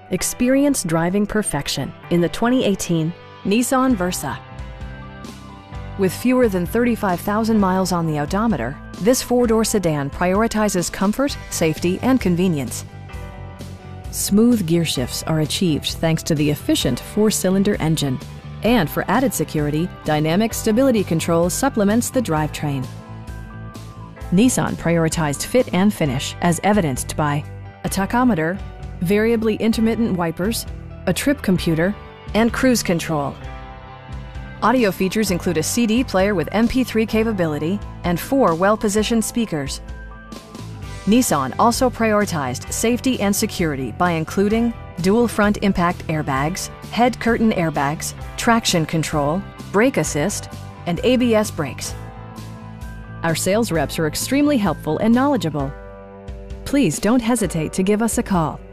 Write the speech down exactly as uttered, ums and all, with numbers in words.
Experience driving perfection in the twenty eighteen Nissan Versa. With fewer than thirty-five thousand miles on the odometer, this four-door sedan prioritizes comfort, safety, and convenience. Smooth gear shifts are achieved thanks to the efficient four-cylinder engine. And for added security, dynamic stability control supplements the drivetrain. Nissan prioritized fit and finish as evidenced by a tachometer, variably intermittent wipers, a trip computer, and cruise control. Audio features include a C D player with M P three capability and four well-positioned speakers. Nissan also prioritized safety and security by including dual front impact airbags, head curtain airbags, traction control, brake assist, and A B S brakes. Our sales reps are extremely helpful and knowledgeable. Please don't hesitate to give us a call.